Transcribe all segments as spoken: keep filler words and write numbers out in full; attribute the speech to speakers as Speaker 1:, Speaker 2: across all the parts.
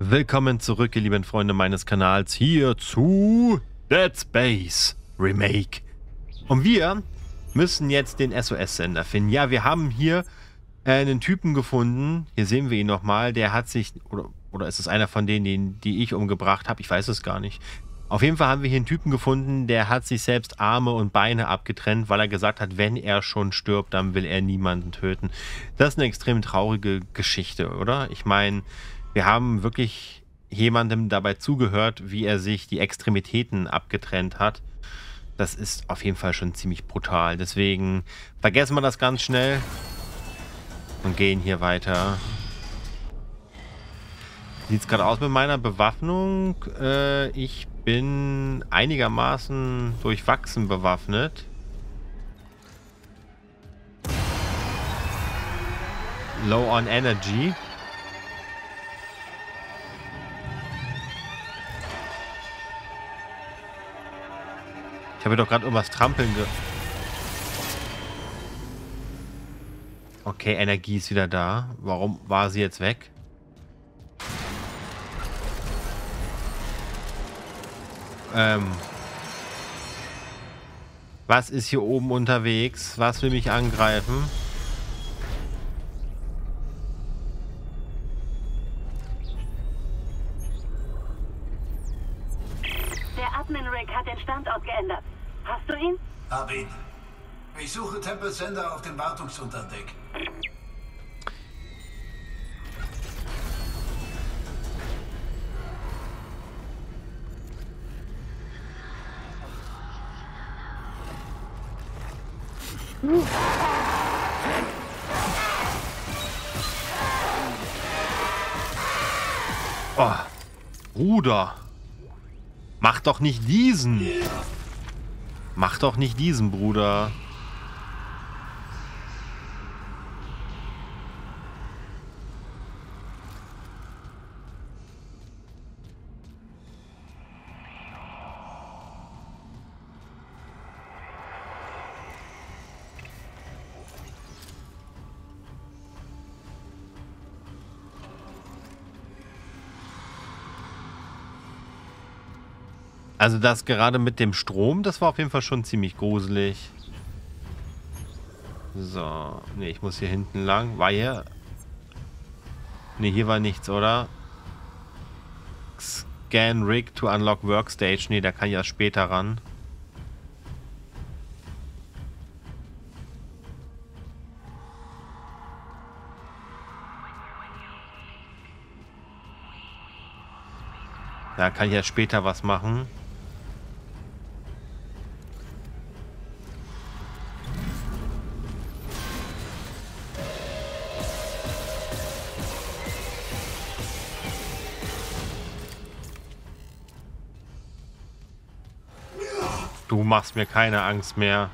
Speaker 1: Willkommen zurück, ihr lieben Freunde meines Kanals, hier zu Dead Space Remake. Und wir müssen jetzt den S O S-Sender finden. Ja, wir haben hier äh, einen Typen gefunden, hier sehen wir ihn nochmal, der hat sich, oder, oder ist es einer von denen, die, die ich umgebracht habe? Ich weiß es gar nicht. Auf jeden Fall haben wir hier einen Typen gefunden, der hat sich selbst Arme und Beine abgetrennt, weil er gesagt hat, wenn er schon stirbt, dann will er niemanden töten. Das ist eine extrem traurige Geschichte, oder? Ich meine, wir haben wirklich jemandem dabei zugehört, wie er sich die Extremitäten abgetrennt hat. Das ist auf jeden Fall schon ziemlich brutal. Deswegen vergessen wir das ganz schnell und gehen hier weiter. Wie sieht es gerade aus mit meiner Bewaffnung? Äh, ich bin einigermaßen durchwachsen bewaffnet. Low on Energy. Ich habe doch gerade irgendwas trampeln ge... Okay, Energie ist wieder da. Warum war sie jetzt weg? Ähm... Was ist hier oben unterwegs? Was will mich angreifen?
Speaker 2: Der Admin-Rig hat den Standort geändert. Hast du ihn?
Speaker 3: Hab ihn. Ich suche Temple Sender auf dem Wartungsunterdeck.
Speaker 1: Oh, Bruder. Mach doch nicht diesen. Mach doch nicht diesen, Bruder. Also das gerade mit dem Strom, das war auf jeden Fall schon ziemlich gruselig. So, ne, ich muss hier hinten lang. War hier... Ne, hier war nichts, oder? Scan Rig to unlock Workstation. Ne, da kann ich erst später ran. Da kann ich erst später was machen. Du machst mir keine Angst mehr.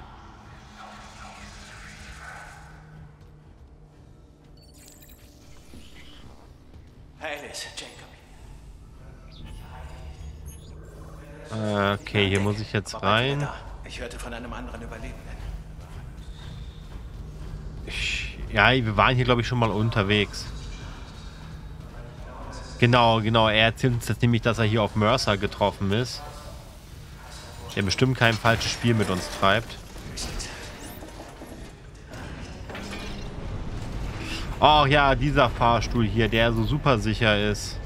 Speaker 3: Hey, Alice, Jacob.
Speaker 1: Äh, okay, hier muss ich jetzt rein.
Speaker 3: Ich hörte von einem anderen Überlebenden.
Speaker 1: Ich, ja, wir waren hier, glaube ich, schon mal unterwegs. Genau, genau. Er erzählt uns jetzt nämlich, dass er hier auf Mercer getroffen ist. Der bestimmt kein falsches Spiel mit uns treibt. Oh ja, dieser Fahrstuhl hier, der so super sicher ist.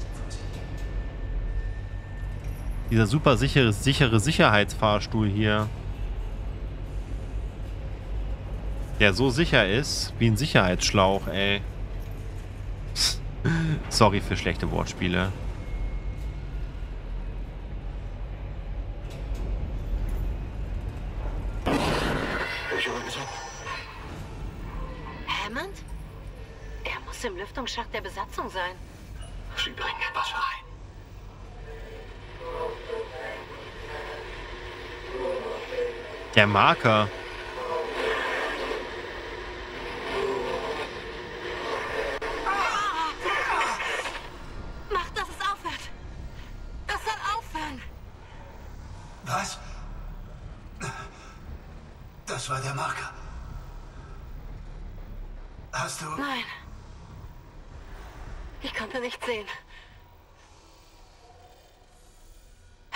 Speaker 1: Dieser super sichere, sichere Sicherheitsfahrstuhl hier. Der so sicher ist, wie ein Sicherheitsschlauch, ey. Sorry für schlechte Wortspiele.
Speaker 2: Hammond? Er muss im Lüftungsschacht der Besatzung sein.
Speaker 3: Sie bringen etwas rein.
Speaker 1: Der Marker.
Speaker 2: Mach, dass es aufhört. Das soll aufhören.
Speaker 3: Was? Das war der Marker. Hast du...
Speaker 2: Nein. Ich konnte nicht sehen.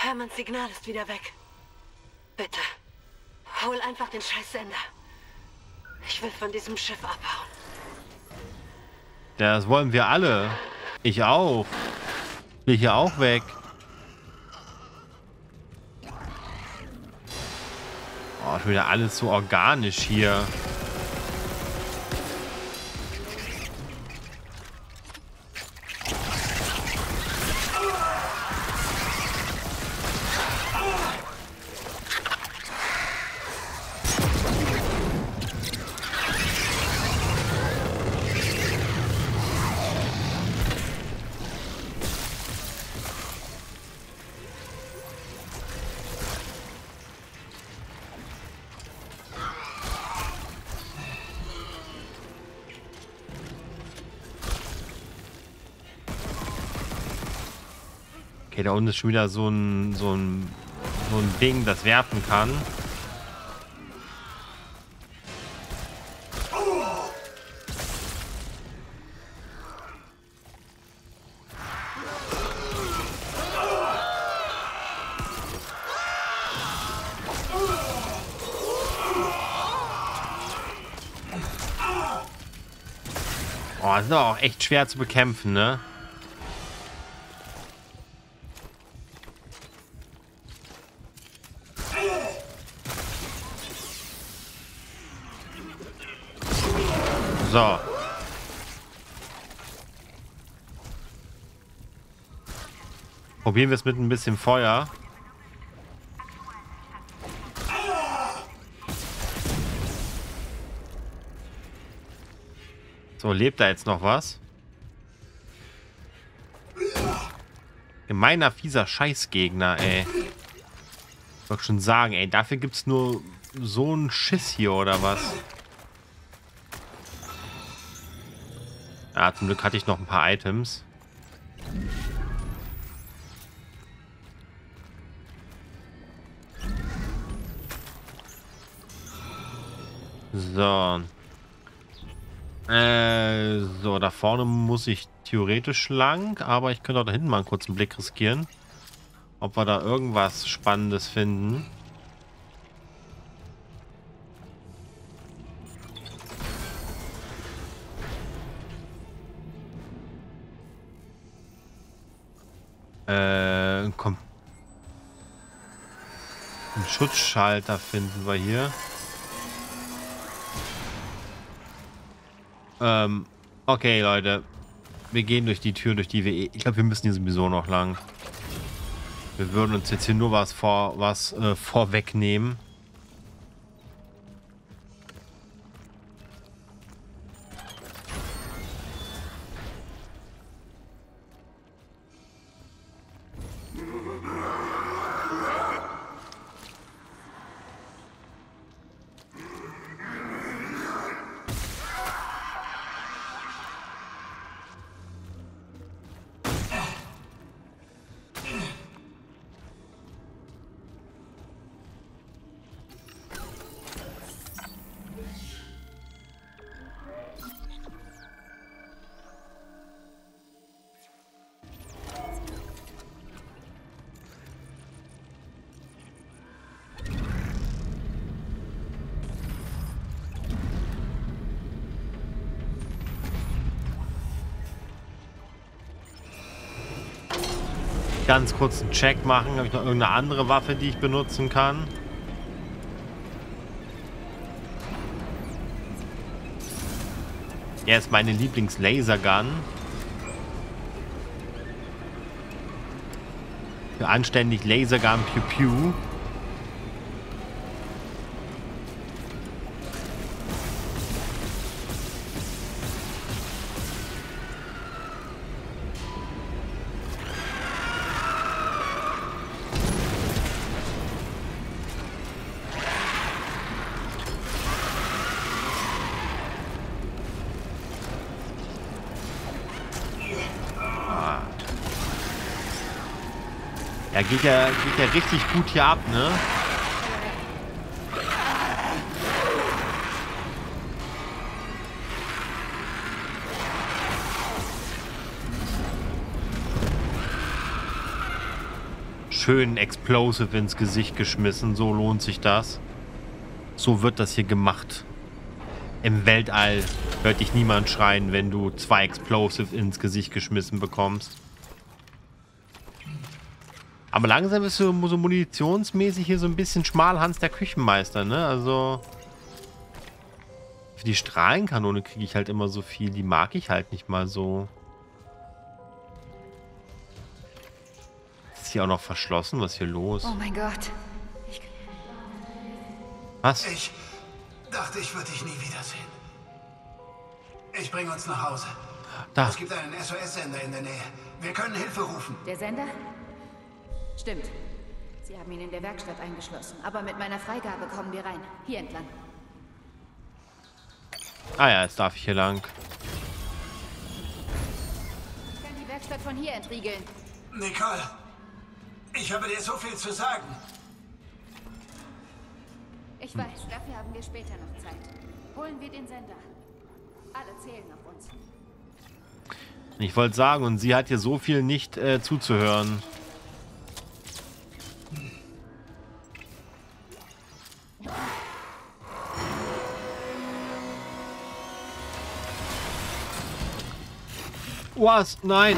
Speaker 2: Hermanns Signal ist wieder weg. Bitte, hol einfach den Scheißsender. Ich will von diesem Schiff abhauen.
Speaker 1: Das wollen wir alle. Ich auch. Will hier auch weg. Oh, schon wieder alles so organisch hier. Okay, da unten ist schon wieder so ein, so ein, so ein Ding, das werfen kann. Oh, das ist auch echt schwer zu bekämpfen, ne? So. Probieren wir es mit ein bisschen Feuer. So, lebt da jetzt noch was? Gemeiner, fieser Scheißgegner, ey. Ich wollte schon sagen, ey, dafür gibt's nur so einen Schiss hier, oder was? Ja, zum Glück hatte ich noch ein paar Items. So. Äh, so, da vorne muss ich theoretisch lang, aber ich könnte auch da hinten mal einen kurzen Blick riskieren. Ob wir da irgendwas Spannendes finden. Äh, komm. Einen Schutzschalter finden wir hier. Ähm, okay, Leute. Wir gehen durch die Tür, durch die wir... Ich glaube, wir müssen hier sowieso noch lang. Wir würden uns jetzt hier nur was vor was äh, vorwegnehmen. Ganz kurz einen Check machen. Habe ich noch irgendeine andere Waffe, die ich benutzen kann? Er ist meine Lieblings-Lasergun. Für anständig Lasergun Pew Pew. Ja, geht ja, geht ja richtig gut hier ab, ne? schön Explosive ins Gesicht geschmissen. So lohnt sich das. So wird das hier gemacht. Im Weltall hört dich niemand schreien, wenn du zwei Explosive ins Gesicht geschmissen bekommst. Aber langsam ist so, so munitionsmäßig hier so ein bisschen Schmalhans der Küchenmeister, ne? Also für die Strahlenkanone kriege ich halt immer so viel. Die mag ich halt nicht mal so. Ist hier auch noch verschlossen? Was ist hier los?
Speaker 4: Oh mein Gott. Ich...
Speaker 1: Was?
Speaker 3: Ich dachte, ich würde dich nie wiedersehen. Ich bringe uns nach Hause.
Speaker 1: Da.
Speaker 3: Es gibt einen S O S-Sender in der Nähe. Wir können Hilfe rufen.
Speaker 4: Der Sender? Stimmt. Sie haben ihn in der Werkstatt eingeschlossen. Aber mit meiner Freigabe kommen wir rein. Hier entlang.
Speaker 1: Ah ja, jetzt darf ich hier lang.
Speaker 4: Ich kann die Werkstatt von hier entriegeln.
Speaker 3: Nicole, ich habe dir so viel zu sagen.
Speaker 4: Ich weiß, dafür haben wir später noch Zeit. Holen wir den Sender. Alle zählen auf uns.
Speaker 1: Ich wollte sagen, und sie hat hier so viel nicht äh, zuzuhören. Was? Nein!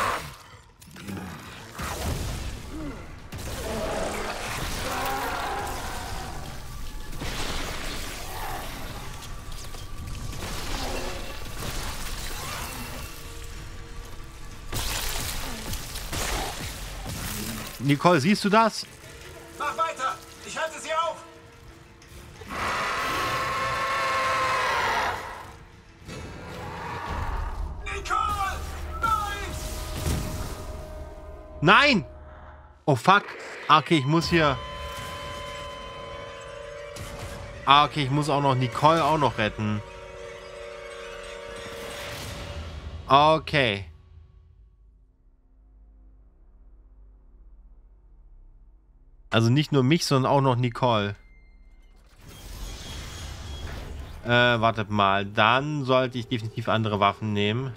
Speaker 1: Nicole, siehst du das?
Speaker 3: Mach weiter! Ich halte sie auf! Nicole! Nein!
Speaker 1: Nein! Oh fuck. Okay, ich muss hier... Ah, okay, ich muss auch noch Nicole auch noch retten. Okay. Also nicht nur mich, sondern auch noch Nicole. Äh, wartet mal. Dann sollte ich definitiv andere Waffen nehmen.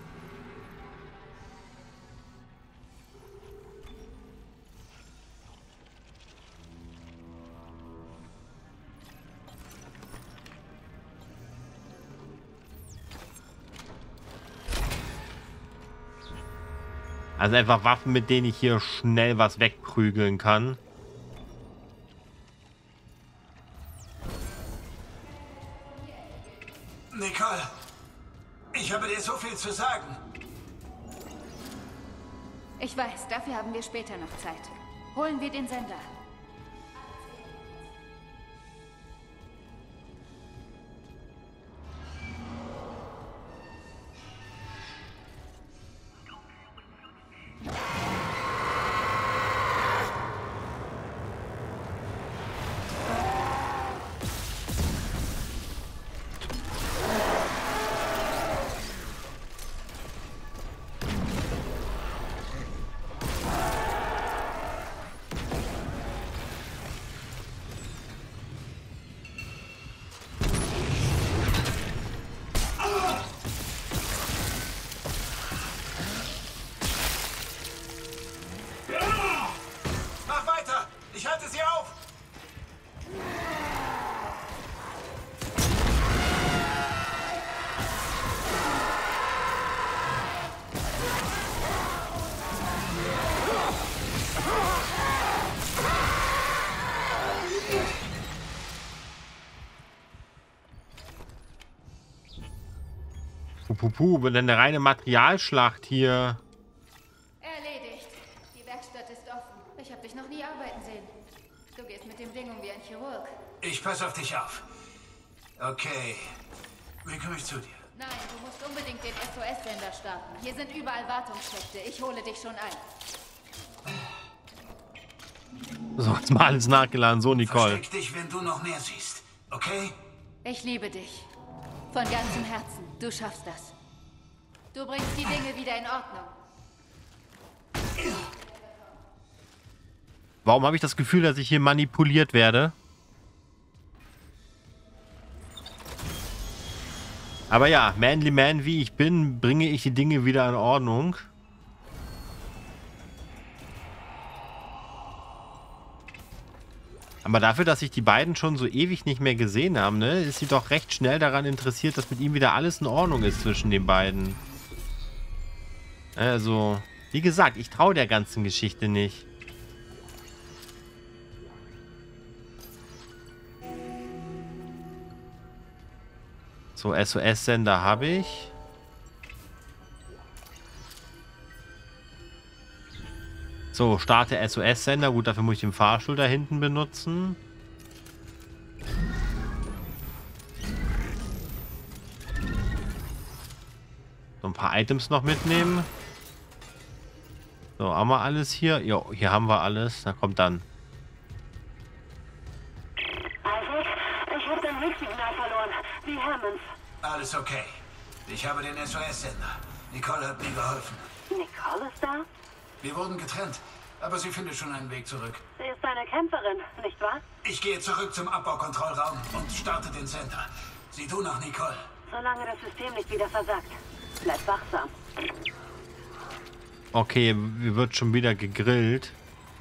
Speaker 1: Also einfach Waffen, mit denen ich hier schnell was wegprügeln kann.
Speaker 3: Nicole, ich habe dir so viel zu sagen.
Speaker 4: Ich weiß, dafür haben wir später noch Zeit. Holen wir den Sender.
Speaker 3: Mach weiter! Ich halte sie auf!
Speaker 1: Puh, puh, denn eine reine Materialschlacht hier.
Speaker 4: Erledigt. Die Werkstatt ist offen. Ich habe dich noch nie arbeiten sehen. Du gehst mit dem Ding um wie ein Chirurg.
Speaker 3: Ich passe auf dich auf. Okay. Wie komme ich zu dir?
Speaker 4: Nein, du musst unbedingt den S O S-Sender starten. Hier sind überall Wartungsschächte. Ich hole dich schon ein.
Speaker 1: So, jetzt mal alles nachgeladen. So, Nicole.
Speaker 3: Versteck dich, wenn du noch mehr siehst. Okay?
Speaker 4: Ich liebe dich. Von ganzem Herzen. Du schaffst das. Du bringst die Dinge wieder in Ordnung.
Speaker 1: Warum habe ich das Gefühl, dass ich hier manipuliert werde? Aber ja, manly man wie ich bin, bringe ich die Dinge wieder in Ordnung. Aber dafür, dass sich die beiden schon so ewig nicht mehr gesehen haben, ne, ist sie doch recht schnell daran interessiert, dass mit ihm wieder alles in Ordnung ist zwischen den beiden. Also, wie gesagt, ich traue der ganzen Geschichte nicht. So, S O S-Sender habe ich. So, starte S O S-Sender. Gut, dafür muss ich den Fahrstuhl da hinten benutzen. So, ein paar Items noch mitnehmen. So, haben wir alles hier? Ja, hier haben wir alles. Na, kommt dann.
Speaker 2: Isaac, ich habe dein Hilfssignal verloren. Wie Hermans.
Speaker 3: Alles okay. Ich habe den S O S-Sender. Nicole hat mir geholfen.
Speaker 2: Nicole ist da?
Speaker 3: Wir wurden getrennt, aber sie findet schon einen Weg zurück.
Speaker 2: Sie ist eine Kämpferin, nicht wahr?
Speaker 3: Ich gehe zurück zum Abbaukontrollraum und starte den Center. Sieh du nach Nicole.
Speaker 2: Solange das System nicht wieder versagt. Bleib wachsam.
Speaker 1: Okay, mir wird schon wieder gegrillt.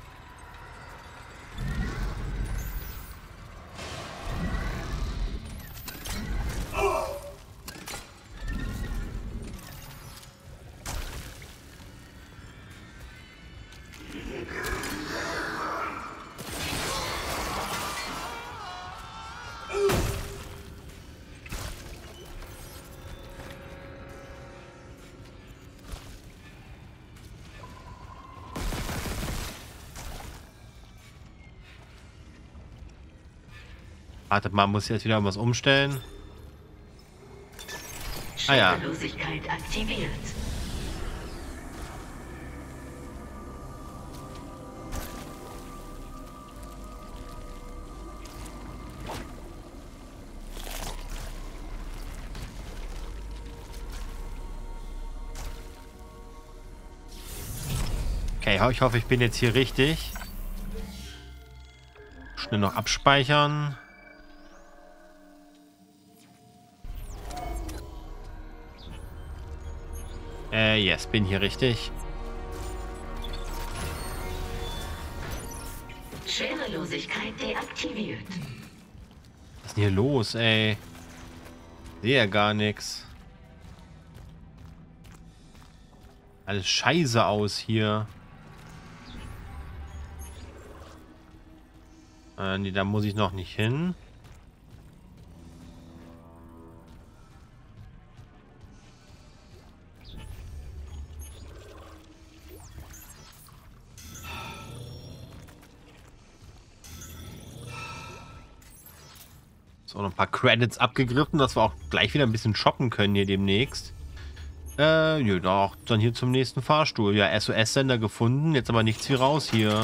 Speaker 1: Wartet mal, muss ich jetzt wieder was umstellen? Ah ja.
Speaker 2: Schwerelosigkeit aktiviert.
Speaker 1: Okay, ich hoffe, ich bin jetzt hier richtig. Schnell noch abspeichern. Äh, yes, bin hier richtig.
Speaker 2: Schwerelosigkeit deaktiviert.
Speaker 1: Was ist denn hier los, ey? Sehe ja gar nichts. Alles scheiße aus hier. Äh, nee, da muss ich noch nicht hin. So, noch ein paar Credits abgegriffen, dass wir auch gleich wieder ein bisschen shoppen können hier demnächst. Äh, ja, doch, dann hier zum nächsten Fahrstuhl. Ja, S O S-Sender gefunden, jetzt aber nichts wie raus hier.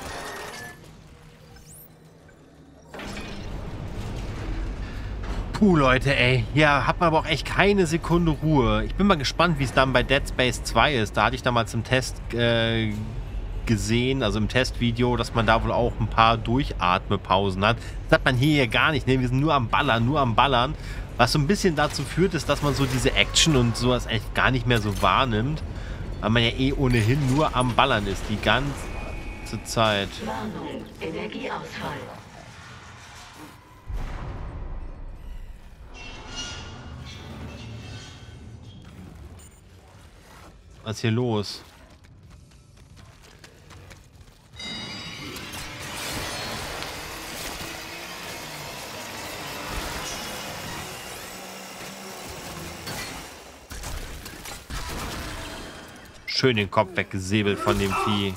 Speaker 1: Puh, Leute, ey. Ja, hat man aber auch echt keine Sekunde Ruhe. Ich bin mal gespannt, wie es dann bei Dead Space zwei ist. Da hatte ich damals im Test äh, gesehen, also im Testvideo, dass man da wohl auch ein paar Durchatmepausen hat. Das hat man hier ja gar nicht, ne? Wir sind nur am Ballern, nur am Ballern. Was so ein bisschen dazu führt, ist, dass man so diese Action und sowas echt gar nicht mehr so wahrnimmt. Weil man ja eh ohnehin nur am Ballern ist, die ganze Zeit.
Speaker 2: Warnung, Energieausfall.
Speaker 1: Was ist hier los? Schön den Kopf weggesäbelt von dem Vieh.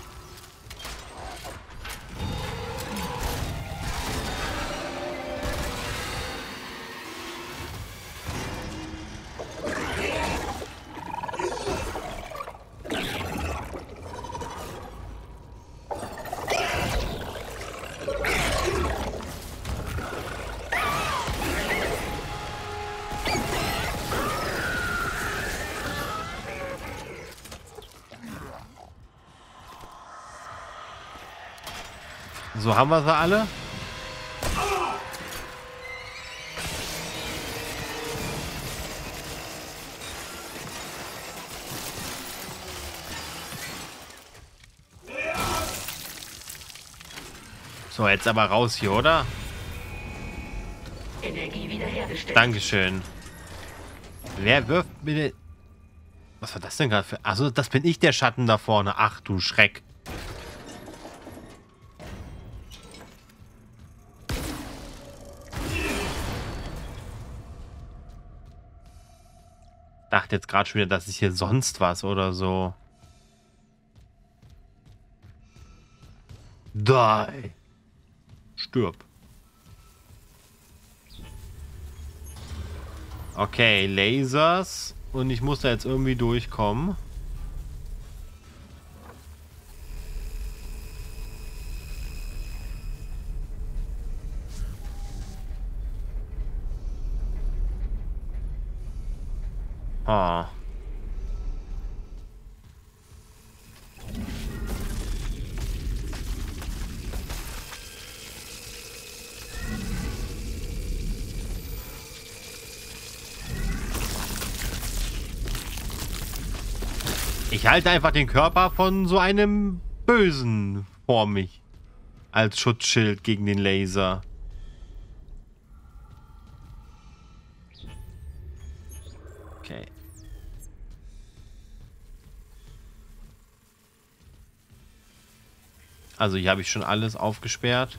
Speaker 1: So, haben wir sie alle? So, jetzt aber raus hier, oder?
Speaker 2: Energie wiederhergestellt.
Speaker 1: Dankeschön. Wer wirft mir den... Was war das denn gerade für... Achso, das bin ich, der Schatten da vorne. Ach du Schreck. Dachte jetzt gerade schon wieder, dass ich hier sonst was oder so. Die. Stirb. Okay, Lasers. Und ich muss da jetzt irgendwie durchkommen. Ah. Ich halte einfach den Körper von so einem Bösen vor mich. Als Schutzschild gegen den Laser. Okay. Also hier habe ich schon alles aufgesperrt.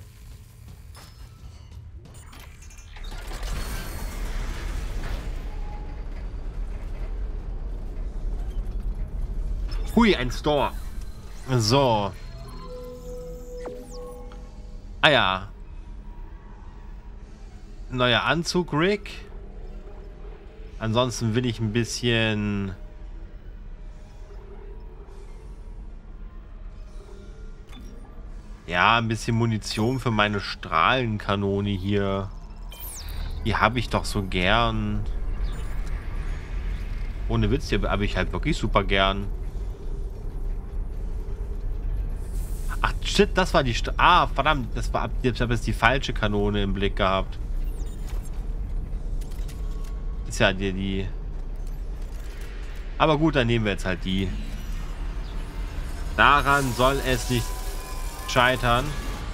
Speaker 1: Hui, ein Store. So. Ah ja. Neuer Anzug, Rick. Ansonsten will ich ein bisschen... Ja, ein bisschen Munition für meine Strahlenkanone hier. Die habe ich doch so gern. Ohne Witz, die habe ich halt wirklich super gern. Ach, shit, das war die... St ah, verdammt, das war... Ich habe jetzt die falsche Kanone im Blick gehabt. Ist ja die, die... Aber gut, dann nehmen wir jetzt halt die. Daran soll es nicht scheitern.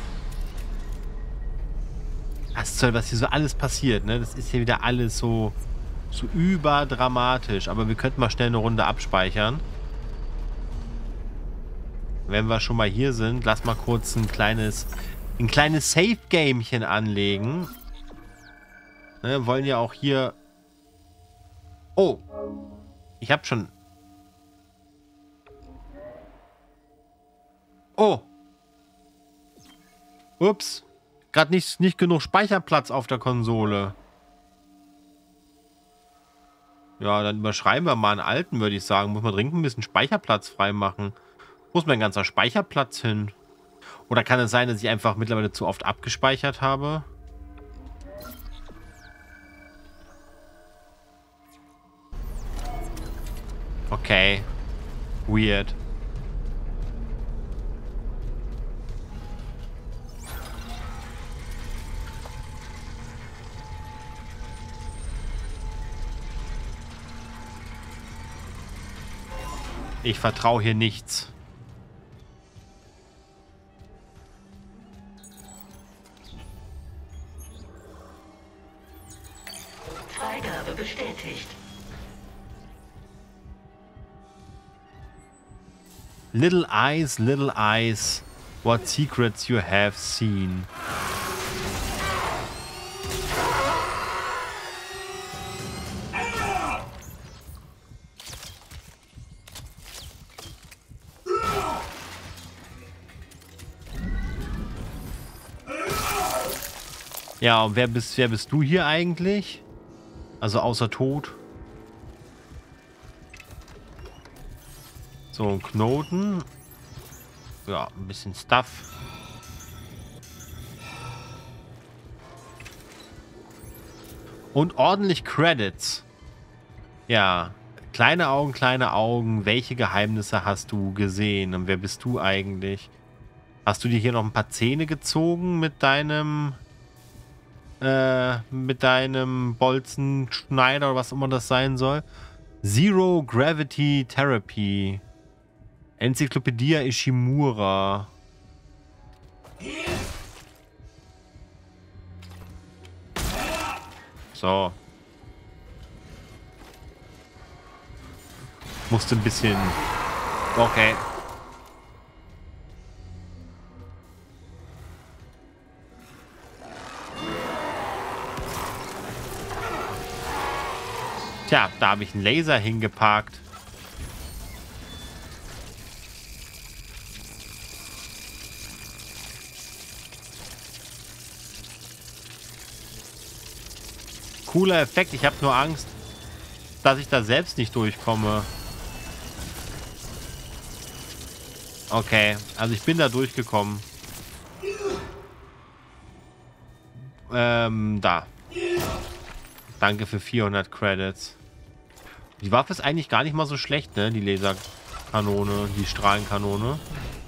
Speaker 1: Was soll, was hier so alles passiert, ne? Das ist hier wieder alles so... so überdramatisch. Aber wir könnten mal schnell eine Runde abspeichern. Wenn wir schon mal hier sind, lass mal kurz ein kleines, ein kleines Save-Gamechen anlegen. Ne, wir wollen ja auch hier... Oh. Ich habe schon... Oh. Ups. Gerade nicht, nicht genug Speicherplatz auf der Konsole. Ja, dann überschreiben wir mal einen alten, würde ich sagen. Muss man dringend ein bisschen Speicherplatz freimachen. Wo ist mein ganzer Speicherplatz hin? Oder kann es sein, dass ich einfach mittlerweile zu oft abgespeichert habe? Okay. Weird. Ich vertraue hier nichts.
Speaker 2: Freigabe bestätigt.
Speaker 1: Little eyes, little eyes, what secrets you have seen. Ja, und wer bist, wer bist du hier eigentlich? Also außer Tod. So, ein Knoten. Ja, ein bisschen Stuff. Und ordentlich Credits. Ja, kleine Augen, kleine Augen. Welche Geheimnisse hast du gesehen? Und wer bist du eigentlich? Hast du dir hier noch ein paar Zähne gezogen mit deinem... Äh, mit deinem Bolzenschneider oder was immer das sein soll? Zero Gravity Therapy. Enzyklopädie Ishimura. So. Musste ein bisschen... Okay. Tja, da habe ich einen Laser hingeparkt. Cooler Effekt. Ich habe nur Angst, dass ich da selbst nicht durchkomme. Okay, also ich bin da durchgekommen. Ähm, da. Danke für vierhundert Credits. Die Waffe ist eigentlich gar nicht mal so schlecht, ne? Die Laserkanone, die Strahlenkanone.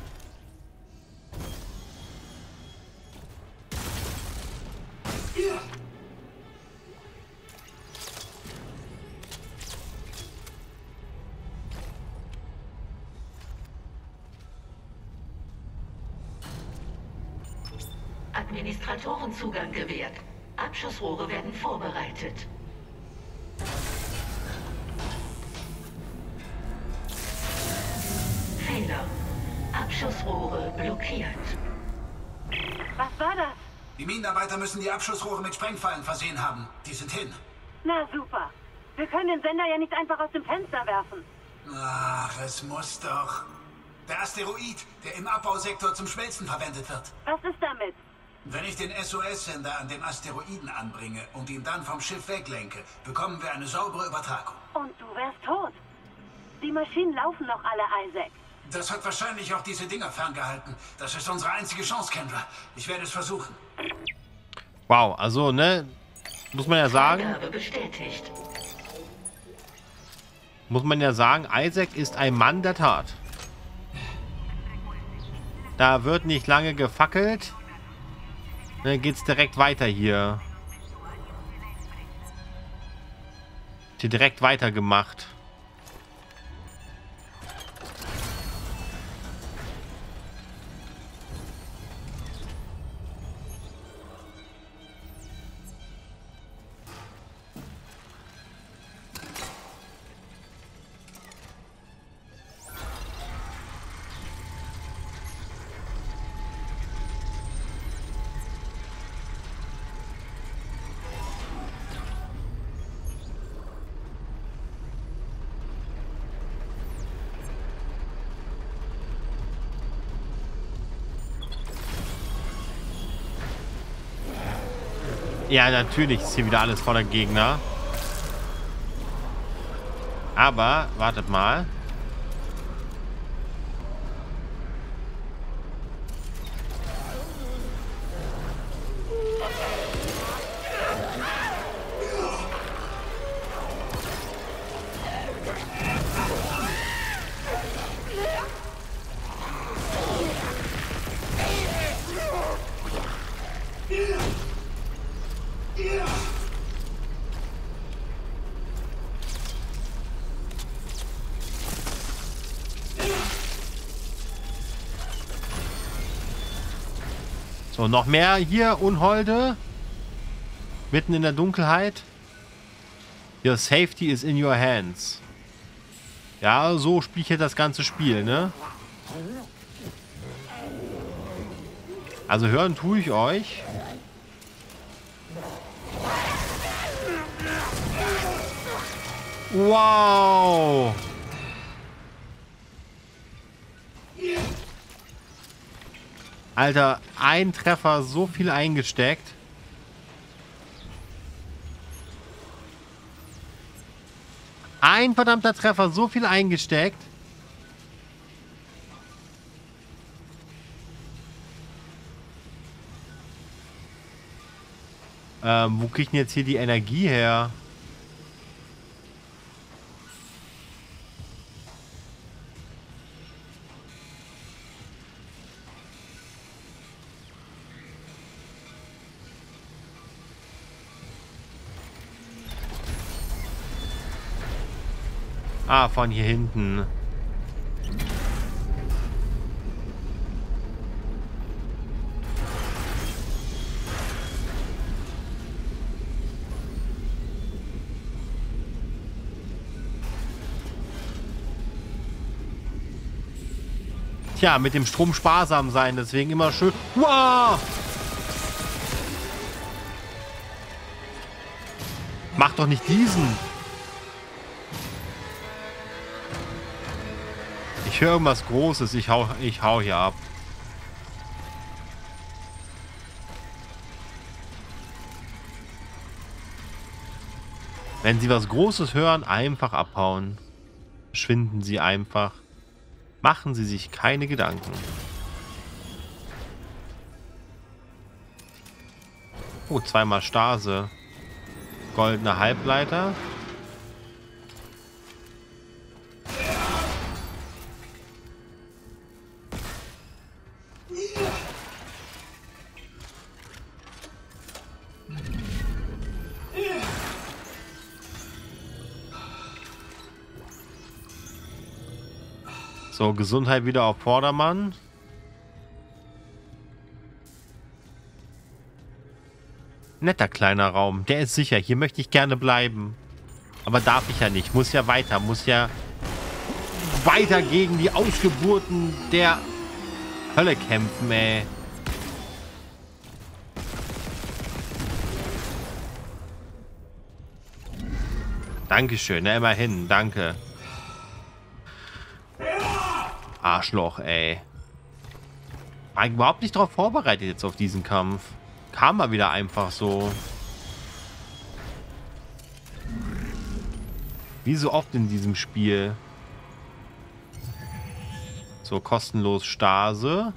Speaker 2: Administratorenzugang gewährt. Abschussrohre werden vorbereitet. Fehler. Abschussrohre blockiert.
Speaker 5: Was war das?
Speaker 3: Die Minenarbeiter müssen die Abschussrohre mit Sprengfallen versehen haben. Die sind hin.
Speaker 5: Na super. Wir können den Sender ja nicht einfach aus dem Fenster werfen.
Speaker 3: Ach, es muss doch. Der Asteroid, der im Abbausektor zum Schmelzen verwendet wird.
Speaker 5: Was ist damit?
Speaker 3: Wenn ich den S O S-Sender an dem Asteroiden anbringe und ihn dann vom Schiff weglenke, bekommen wir eine saubere Übertragung.
Speaker 5: Und du wärst tot. Die Maschinen laufen noch alle, Isaac.
Speaker 3: Das hat wahrscheinlich auch diese Dinger ferngehalten. Das ist unsere einzige Chance, Kendra. Ich werde es versuchen.
Speaker 1: Wow, also, ne? Muss man ja sagen...
Speaker 2: Freigabe bestätigt.
Speaker 1: Muss man ja sagen, Isaac ist ein Mann der Tat. Da wird nicht lange gefackelt. Dann geht's direkt weiter hier. Hier direkt weitergemacht. Ja, natürlich ist hier wieder alles voller Gegner. Aber, wartet mal. So, noch mehr hier, Unholde. Mitten in der Dunkelheit. Your safety is in your hands. Ja, so spiele ich hier das ganze Spiel, ne? Also hören tue ich euch. Wow! Alter, ein Treffer, so viel eingesteckt. Ein verdammter Treffer, so viel eingesteckt. Ähm, wo krieg ich denn jetzt hier die Energie her? Ah, von hier hinten. Tja, mit dem Strom sparsam sein, deswegen immer schön... Wow! Mach doch nicht diesen! Ich höre irgendwas Großes, ich hau, ich hau hier ab. Wenn Sie was Großes hören, einfach abhauen. Verschwinden Sie einfach. Machen Sie sich keine Gedanken. Oh, zweimal Stase. Goldene Halbleiter. So, Gesundheit wieder auf Vordermann. Netter kleiner Raum. Der ist sicher. Hier möchte ich gerne bleiben. Aber darf ich ja nicht. Muss ja weiter. Muss ja weiter gegen die Ausgeburten der Hölle kämpfen, ey. Dankeschön. Na, immerhin. Danke. Arschloch, ey. War ich überhaupt nicht darauf vorbereitet jetzt auf diesen Kampf. Kam mal wieder einfach so. Wie so oft in diesem Spiel. So, kostenlos Stase.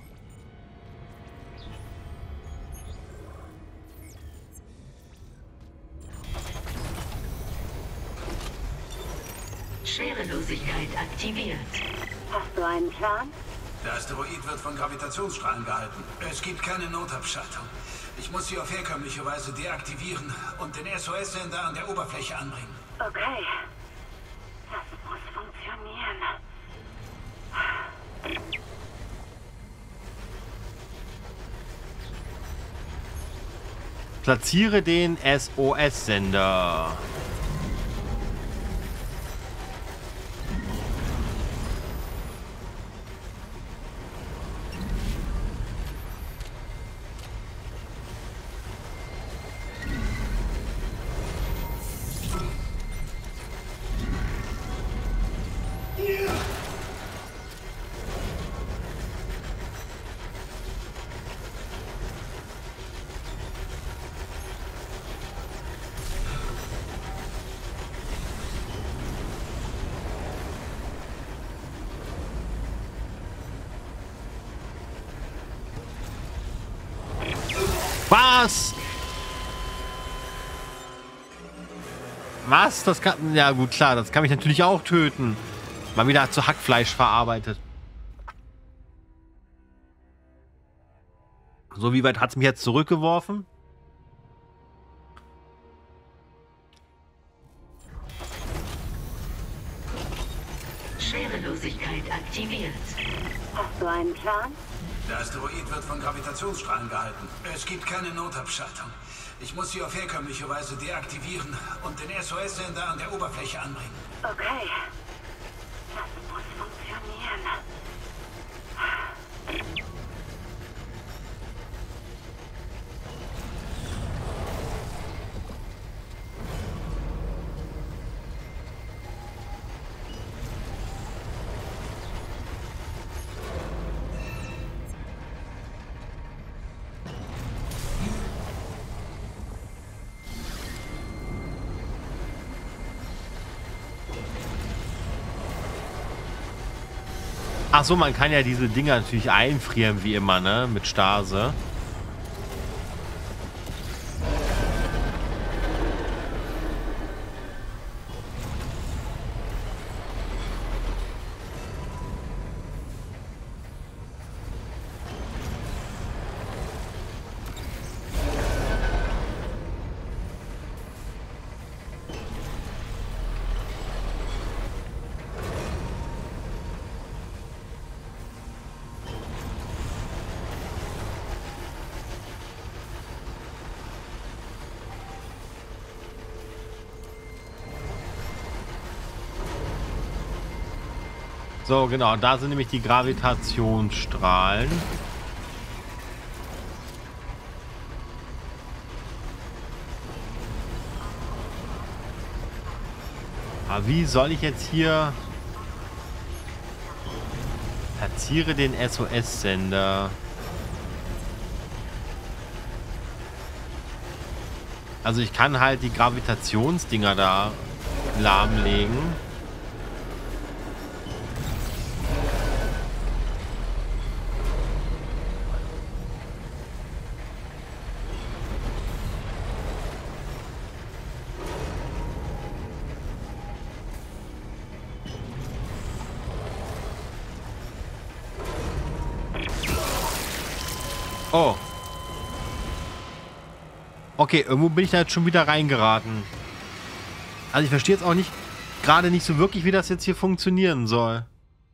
Speaker 2: Schwerelosigkeit aktiviert.
Speaker 5: Hast du einen Plan?
Speaker 3: Der Asteroid wird von Gravitationsstrahlen gehalten. Es gibt keine Notabschaltung. Ich muss sie auf herkömmliche Weise deaktivieren und den S O S-Sender an der Oberfläche anbringen.
Speaker 5: Okay. Das muss funktionieren.
Speaker 1: Platziere den S O S-Sender. Was? Was? Das kann... Ja gut, klar, das kann mich natürlich auch töten. Mal wieder zu Hackfleisch verarbeitet. So, wie weit hat es mich jetzt zurückgeworfen?
Speaker 2: Schwerelosigkeit aktiviert.
Speaker 5: Hast du einen Plan?
Speaker 3: Der Asteroid wird von Gravitationsstrahlen gehalten. Es gibt keine Notabschaltung. Ich muss sie auf herkömmliche Weise deaktivieren und den S O S-Sender an der Oberfläche anbringen.
Speaker 5: Okay. Das muss funktionieren.
Speaker 1: Ach so, man kann ja diese Dinger natürlich einfrieren, wie immer, ne? Mit Stase. So, genau. Da sind nämlich die Gravitationsstrahlen. Aber wie soll ich jetzt hier... Platziere den S O S-Sender. Also ich kann halt die Gravitationsdinger da lahmlegen. Oh. Okay, irgendwo bin ich da jetzt schon wieder reingeraten. Also ich verstehe jetzt auch nicht, gerade nicht so wirklich, wie das jetzt hier funktionieren soll.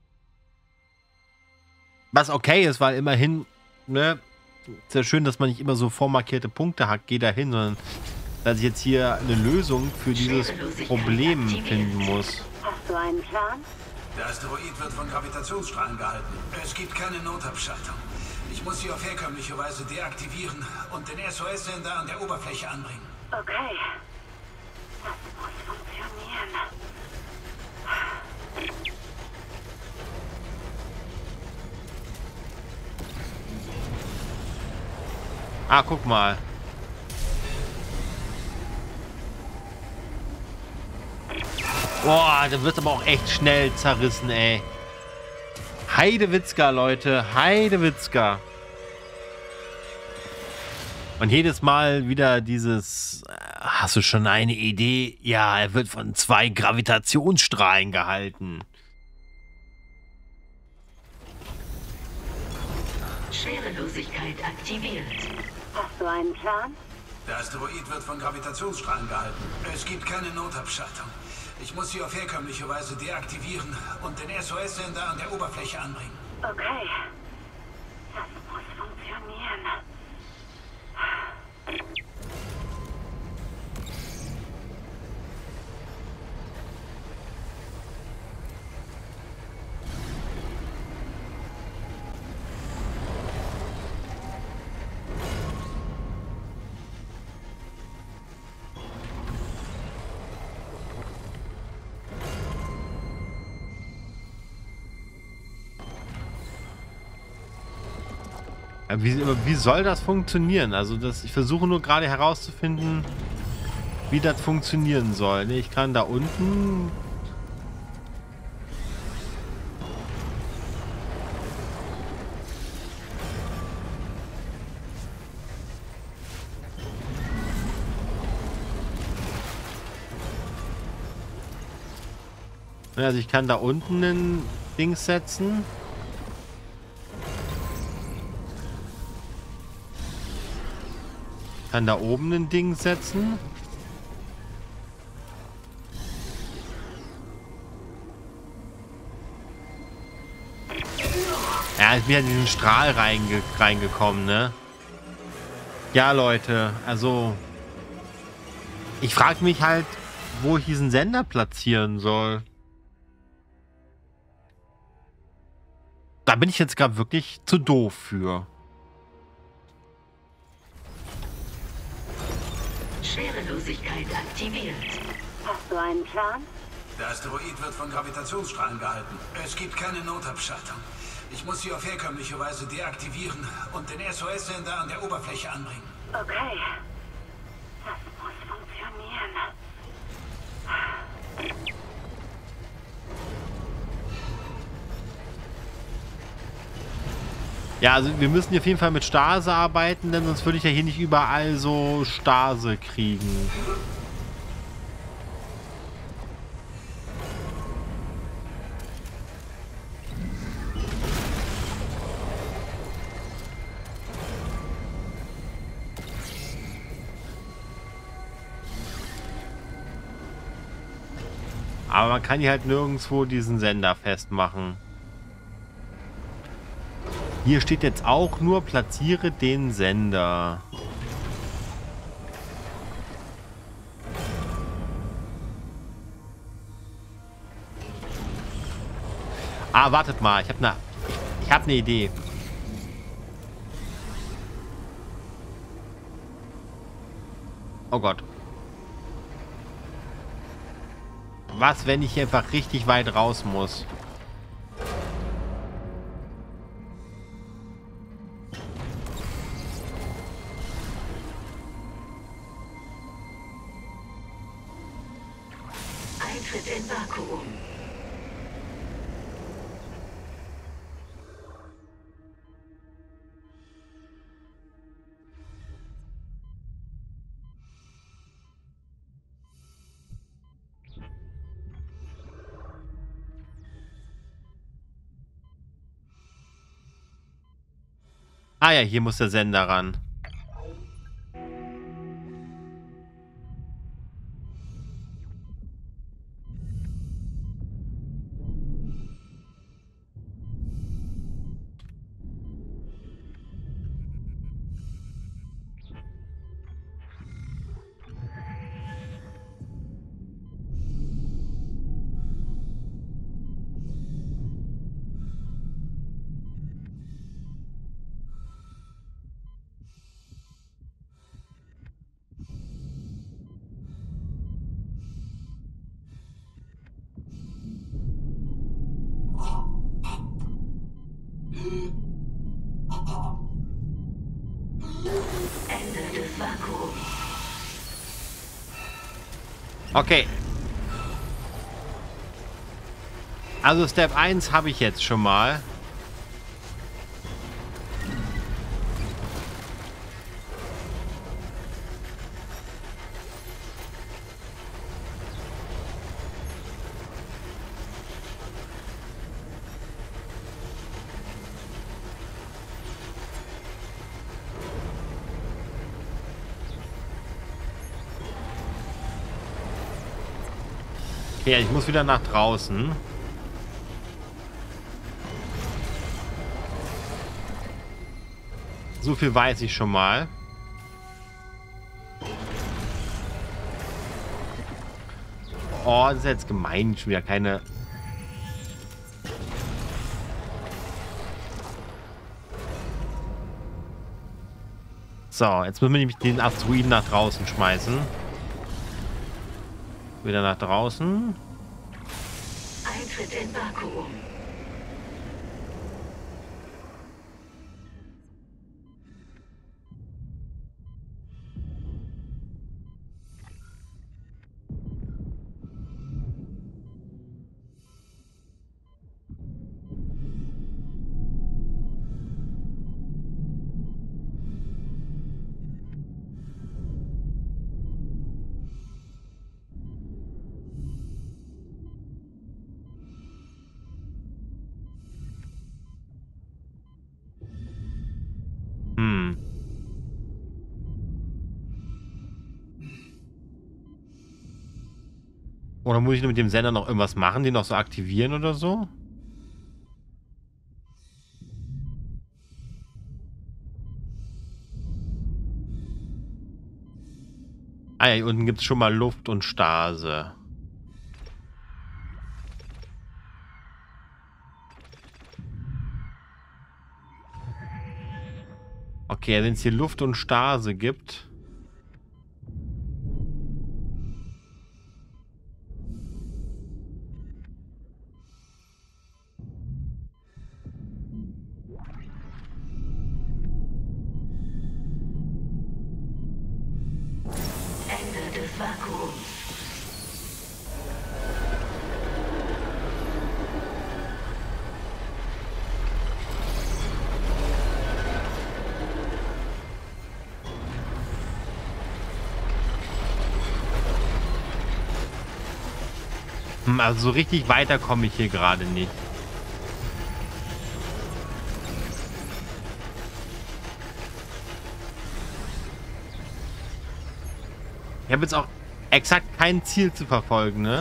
Speaker 1: Was okay ist, weil immerhin, ne, ist ja schön, dass man nicht immer so vormarkierte Punkte hat, geh da hin, sondern dass ich jetzt hier eine Lösung für dieses Problem finden muss.
Speaker 5: Hast du einen Plan?
Speaker 3: Der Asteroid wird von Gravitationsstrahlen gehalten. Es gibt keine Notabschaltung. Ich muss sie auf herkömmliche Weise deaktivieren und den S O S-Sender an der Oberfläche anbringen.
Speaker 5: Okay. Das muss funktionieren.
Speaker 1: Ah, guck mal. Boah, da wird aber auch echt schnell zerrissen, ey. Heidewitzka, Leute. Heidewitzka. Und jedes Mal wieder dieses... Hast du schon eine Idee? Ja, er wird von zwei Gravitationsstrahlen gehalten.
Speaker 2: Schwerelosigkeit aktiviert.
Speaker 5: Hast du einen Plan?
Speaker 3: Der Asteroid wird von Gravitationsstrahlen gehalten. Es gibt keine Notabschaltung. Ich muss sie auf herkömmliche Weise deaktivieren und den S O S-Sender an der Oberfläche anbringen.
Speaker 5: Okay. Das muss funktionieren.
Speaker 1: Wie, wie soll das funktionieren? Also das, ich versuche nur gerade herauszufinden, wie das funktionieren soll. Ne, ich kann da unten... Also ich kann da unten ein Ding setzen. Kann da oben ein Ding setzen. Ja, ich bin ja in diesen Strahl reinge reingekommen, ne? Ja, Leute, also... Ich frage mich halt, wo ich diesen Sender platzieren soll. Da bin ich jetzt gerade wirklich zu doof für.
Speaker 2: Schwerelosigkeit aktiviert.
Speaker 5: Hast du einen Plan?
Speaker 3: Der Asteroid wird von Gravitationsstrahlen gehalten. Es gibt keine Notabschaltung. Ich muss sie auf herkömmliche Weise deaktivieren und den S O S-Sender an der Oberfläche anbringen.
Speaker 5: Okay. Das muss funktionieren.
Speaker 1: Ja, also wir müssen auf jeden Fall mit Stase arbeiten, denn sonst würde ich ja hier nicht überall so Stase kriegen. Aber man kann hier halt nirgendwo diesen Sender festmachen. Hier steht jetzt auch nur, platziere den Sender. Ah, wartet mal. Ich habe eine ich hab ne Idee. Oh Gott. Was, wenn ich hier einfach richtig weit raus muss?
Speaker 2: Eintritt in Vakuum.
Speaker 1: Ah ja, hier muss der Sender ran.
Speaker 2: Ende des Vakuums.
Speaker 1: Okay. Also Step eins habe ich jetzt schon mal. Okay, ich muss wieder nach draußen. So viel weiß ich schon mal. Oh, das ist jetzt gemein. Schon wieder keine... So, jetzt müssen wir nämlich den Asteroiden nach draußen schmeißen. Wieder nach draußen.
Speaker 2: Eintritt in Vakuum.
Speaker 1: Hm. Oder muss ich nur mit dem Sender noch irgendwas machen, den noch so aktivieren oder so? Ah ja, hier unten gibt es schon mal Luft und Stase. Okay, wenn es hier Luft und Stase gibt...
Speaker 2: Ende des Vakuums.
Speaker 1: Hm, also so richtig weiter komme ich hier gerade nicht. Ich habe jetzt auch exakt kein Ziel zu verfolgen, ne?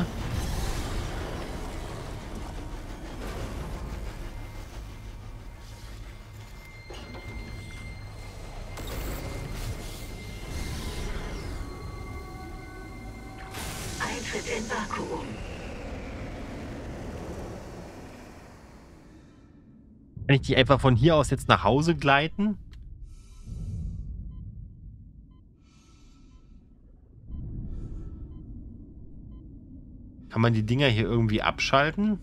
Speaker 2: Eintritt in Vakuum.
Speaker 1: Kann ich die einfach von hier aus jetzt nach Hause gleiten? Kann man die Dinger hier irgendwie abschalten?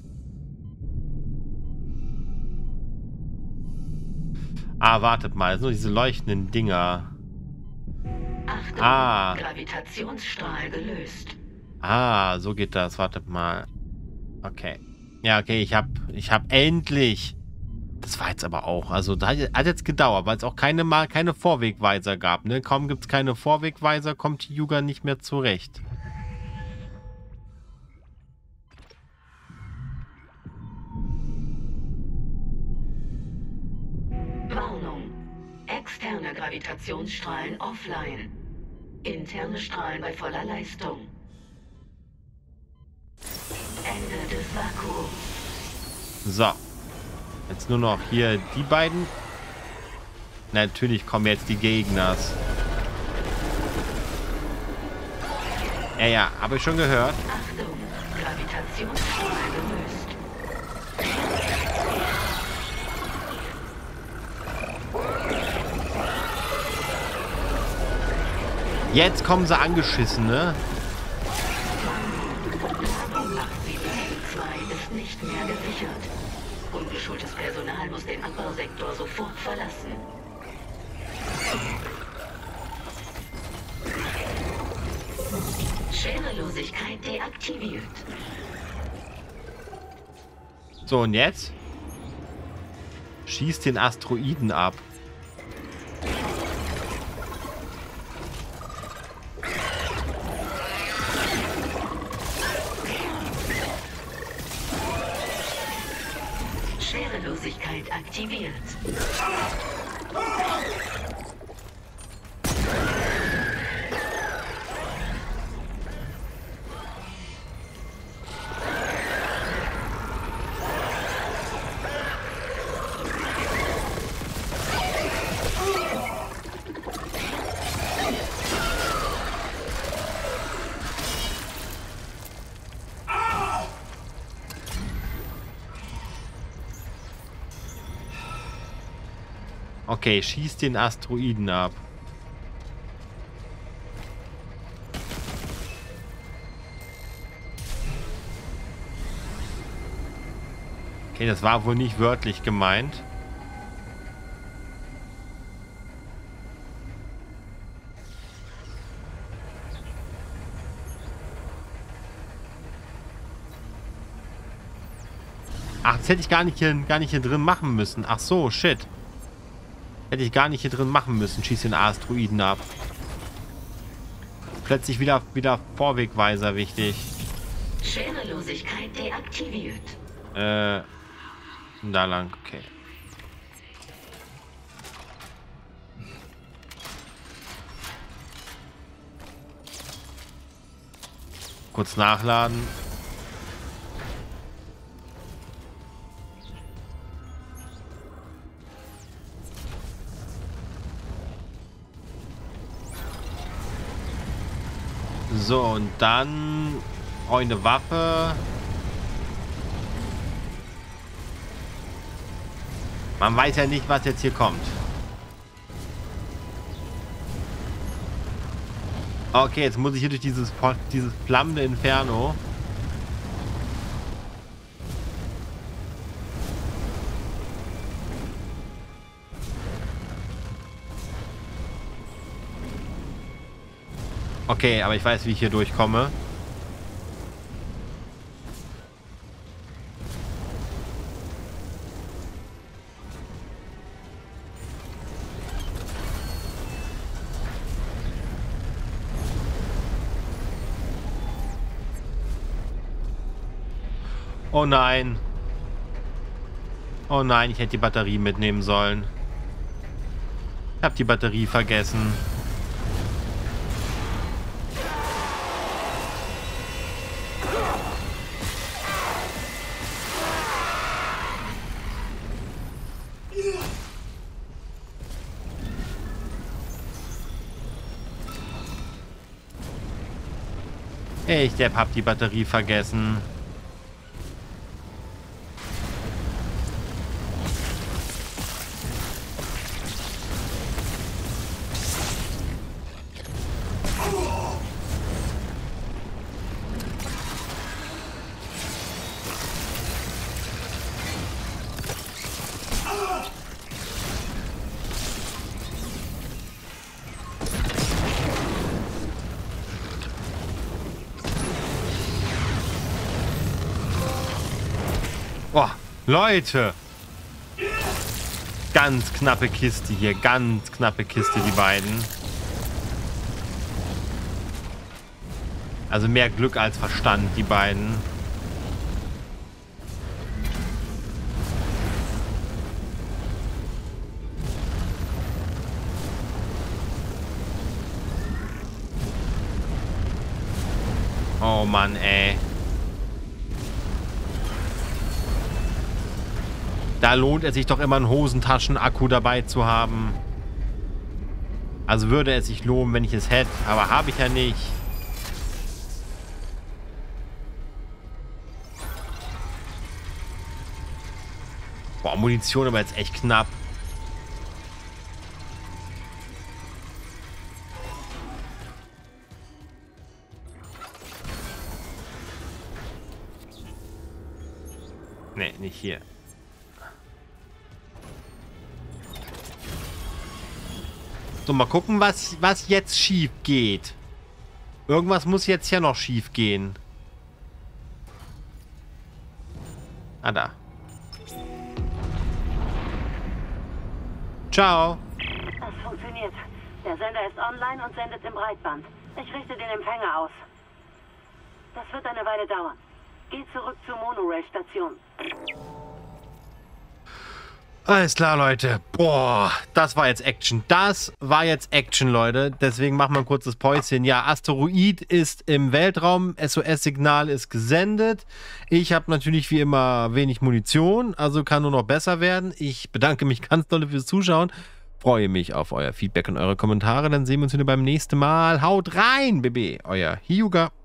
Speaker 1: Ah, wartet mal. Das sind nur diese leuchtenden Dinger.
Speaker 2: Achtung,
Speaker 1: Ah.
Speaker 2: Gravitationsstrahl gelöst.
Speaker 1: Ah, so geht das. Wartet mal. Okay. Ja, okay, ich hab, ich hab endlich. Das war jetzt aber auch, also das hat jetzt gedauert, weil es auch keine mal keine Vorwegweiser gab, ne? Kaum gibt es keine Vorwegweiser, kommt die Yuga nicht mehr zurecht.
Speaker 2: Warnung. Externe Gravitationsstrahlen offline. Interne Strahlen bei voller Leistung. Ende des Vakuums.
Speaker 1: So. Jetzt nur noch hier die beiden. Natürlich kommen jetzt die Gegners. Ja, ja, habe ich schon gehört.
Speaker 2: Achtung, Gravitationsstrahl gelöst.
Speaker 1: Jetzt kommen sie angeschissen, ne?
Speaker 2: zwei ist nicht mehr gesichert. Ungeschultes Personal muss den Abbausektor sofort verlassen. Schwerelosigkeit deaktiviert.
Speaker 1: So, und jetzt? Schießt den Asteroiden ab.
Speaker 2: Schwerelosigkeit aktiviert.
Speaker 1: Okay, schießt den Asteroiden ab. Okay, das war wohl nicht wörtlich gemeint. Ach, das hätte ich gar nicht hier, gar nicht hier drin machen müssen. Ach so, shit. Hätte ich gar nicht hier drin machen müssen. Schieß den Asteroiden ab. Plötzlich wieder, wieder Vorwegweiser wichtig.
Speaker 2: Schwerelosigkeit deaktiviert.
Speaker 1: Äh, da lang, okay. Kurz nachladen. So, und dann brauche ich eine Waffe. Man weiß ja nicht, was jetzt hier kommt. Okay, jetzt muss ich hier durch dieses, dieses flammende Inferno. Okay, aber ich weiß, wie ich hier durchkomme. Oh nein. Oh nein, ich hätte die Batterie mitnehmen sollen. Ich habe die Batterie vergessen. Ich Depp, hab die Batterie vergessen. Leute! Ganz knappe Kiste hier. Ganz knappe Kiste, die beiden. Also mehr Glück als Verstand, die beiden. Oh Mann, ey. Da lohnt es sich doch immer, einen Hosentaschen-Akku dabei zu haben. Also würde es sich lohnen, wenn ich es hätte. Aber habe ich ja nicht. Boah, Munition aber jetzt echt knapp. Nee, nicht hier. So, mal gucken, was, was jetzt schief geht. Irgendwas muss jetzt ja noch schief gehen. Ah, da. Ciao.
Speaker 5: Es funktioniert. Der Sender ist online und sendet im Breitband. Ich richte den Empfänger aus. Das wird eine Weile dauern. Geh zurück zur Monorail-Station.
Speaker 1: Alles klar, Leute. Boah, das war jetzt Action. Das war jetzt Action, Leute. Deswegen machen wir ein kurzes Päuschen. Ja, Asteroid ist im Weltraum. S O S-Signal ist gesendet. Ich habe natürlich wie immer wenig Munition, also kann nur noch besser werden. Ich bedanke mich ganz doll fürs Zuschauen. Freue mich auf euer Feedback und eure Kommentare. Dann sehen wir uns wieder beim nächsten Mal. Haut rein, B B. Euer Hyuga.